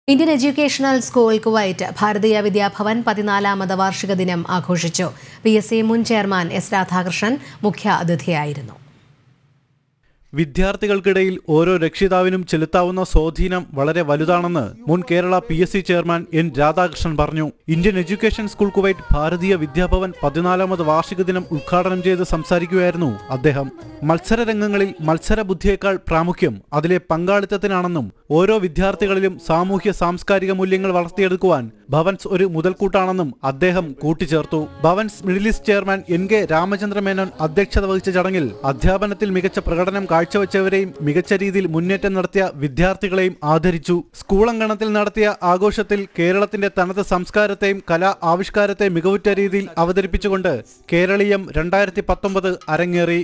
Indian educational school Kuwait Bharatiya Vidya Bhavan 14ാമത് വാർഷിക ദിനം ആഘോഷിച്ചു. PSC മുൻ ചെയർമാൻ S. രാധാകൃഷ്ണൻ മുഖ്യ അതിഥിയായിരുന്നു. വിദ്യാർത്ഥികൾക്കിടയിൽ ഓരോ രക്ഷിതാവിനും ചെലുത്താവുന്ന സ്വാധീനം വളരെ വലുതാണെന്ന് മുൻ Kerala PSC chairman N. Radhakrishnan പറഞ്ഞു. Indian education school Kuwait Bharatiya Vidya Bhavan 14ാമത് വാർഷിക ദിനം ഉദ്ഘാടനം ചെയ്ത് സംസാരിക്കുകയായിരുന്നു അദ്ദേഹം. മത്സരരംഗങ്ങളിൽ മത്സരബുദ്ധിയേക്കാൾ പ്രാമുഖ്യം അതിലെ പങ്കാളിത്തത്തിനാണെന്നും ഓരോ വിദ്യാർത്ഥികളിലും സാമൂഹ്യ സാംസ്കാരിക മൂല്യങ്ങൾ വളർത്തിയെടുക്കുവാൻ ഭവൻസ് ഒരു മുതൽക്കൂട്ടാണെന്നും അദ്ദേഹം കൂട്ടിച്ചേർത്തു. Bhavans middle east chairman N. K. Ramachandra Menon അധ്യക്ഷത വഹിച്ച ചടങ്ങിൽ അധ്യാപനത്തിൽ മികച്ച പ്രകടനം കാഴ്ചവെച്ചവരെയും മികച്ച രീതിയിൽ മുന്നേറ്റം നടത്തിയ വിദ്യാർത്ഥികളെയും ആദരിച്ചു. സ്കൂൾ അങ്കണത്തിൽ നടത്തിയ ആഘോഷത്തിൽ കേരളത്തിന്റെ തനത് സംസ്കാരത്തെയും കലാ ആവിഷ്കാരത്തെയും മികവുറ്റ രീതിയിൽ അവതരിപ്പിച്ചുകൊണ്ട് കേരളീയം 2019 അരങ്ങേറി.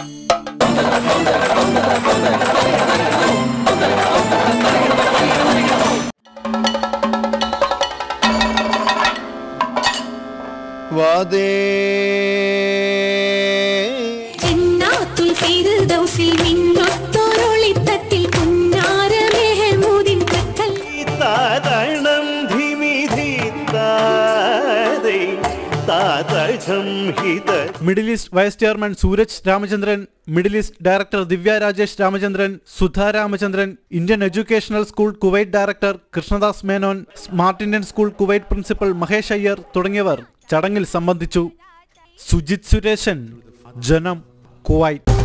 Middle east vice chairman Sooraj Ramachandran, middle east director Divya Rajesh Ramachandran, Sudha Ramachandran, Indian educational school Kuwait director Krishnadas Menon, smart Indian school Kuwait principal Mahesh Iyer തുടങ്ങിയവർ ചടങ്ങിൽ സംബന്ധിച്ചു. സുജിത് സുരേശൻ, ജനം, കുവൈറ്റ്.